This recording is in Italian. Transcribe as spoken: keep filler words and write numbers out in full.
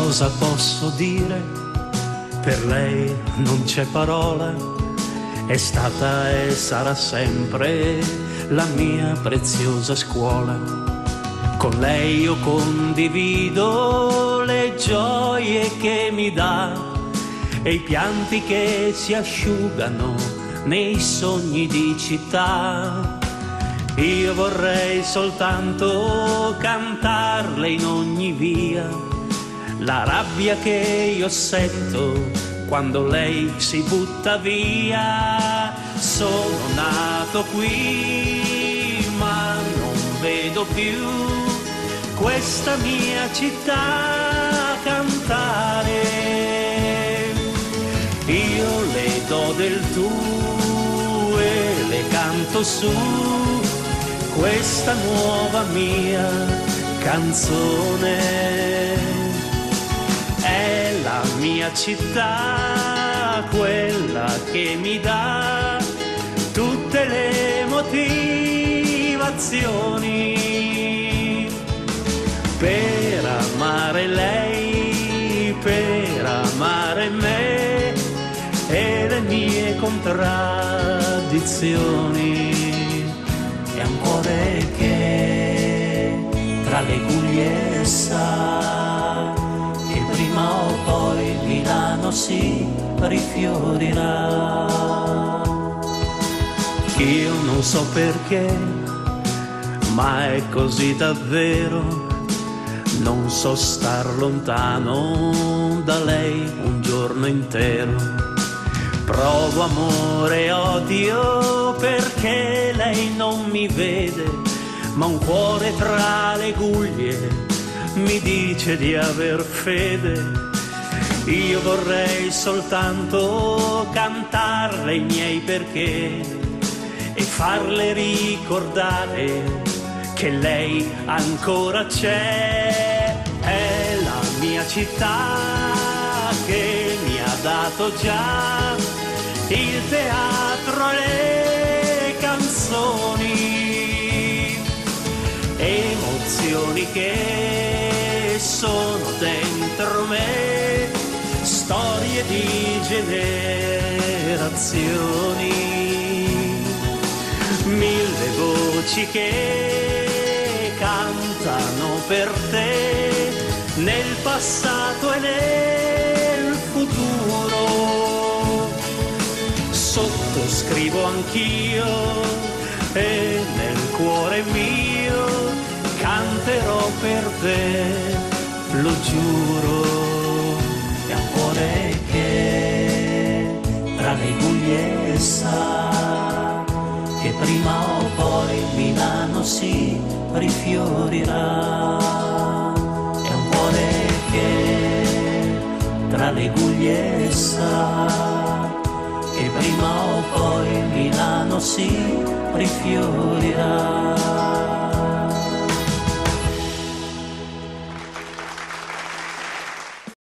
cosa posso dire? Per lei non c'è parola, è stata e sarà sempre la mia preziosa scuola. Con lei io condivido le gioie che mi dà e i pianti che si asciugano nei sogni di città. Io vorrei soltanto cantarle in ogni via la rabbia che io sento quando lei si butta via. Sono nato qui ma non vedo più questa mia città cantare. Io le do del tu e le canto su questa nuova mia canzone. È la mia città, quella che mi dà tutte le motivazioni per amare lei, per amare me e le mie contraddizioni. È un cuore che tra le guglie sa che prima o poi Milano si rifiorirà. Io non so perché, ma è così davvero. Non so star lontano da lei un giorno intero. Provo amore e odio perché lei non mi vede, ma un cuore tra le guglie mi dice di aver fede. Io vorrei soltanto cantarle i miei perché e farle ricordare che lei ancora c'è. È la mia città che mi ha dato già il teatro e le canzoni, emozioni che sono dentro me, storie di generazioni, mille voci che cantano per te nel passato e nel futuro. Sottoscrivo anch'io e nel cuore mio canterò per te, lo giuro. È un cuore che tra le guglie sa che prima o poi Milano si rifiorirà. È un cuore che tra le guglie sa che prima o poi Milano si rifiorirà.